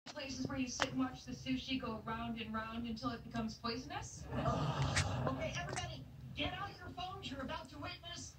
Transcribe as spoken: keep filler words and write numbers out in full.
Places where you sit and watch the sushi go round and round until it becomes poisonous. Okay, everybody, get out your phones. You're about to witness